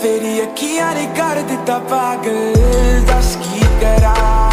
तेरी अखियां ने कर दिता पागल, दस की करा।